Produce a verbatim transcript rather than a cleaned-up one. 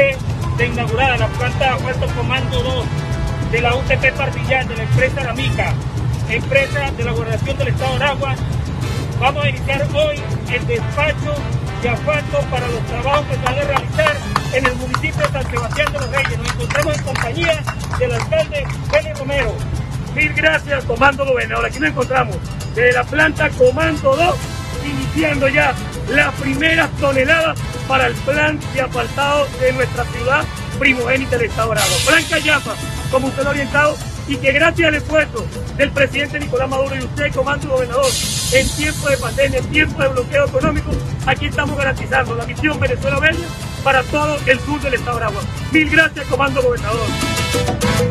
fe de inaugurada la planta Alto Comando dos de la U T P Partillar, de la empresa Ramica, empresa de la Gobernación del Estado de Aragua. Vamos a iniciar hoy el despacho de asfalto para los trabajos que se van a realizar en el municipio de San Sebastián de los Reyes. Nos encontramos en compañía del alcalde Félix Romero. Mil gracias, Comando Gobernador. Aquí nos encontramos desde la planta Comando dos, iniciando ya las primeras toneladas para el plan de asfaltado de nuestra ciudad primogénita del Estado de Aragua. Plan Callafa, como usted lo ha orientado, y que gracias al esfuerzo del presidente Nicolás Maduro y usted, Comando Gobernador, en tiempo de pandemia, en tiempo de bloqueo económico, aquí estamos garantizando la misión Venezuela Verde para todo el sur del Estado de Aragua. Mil gracias, Comando Gobernador.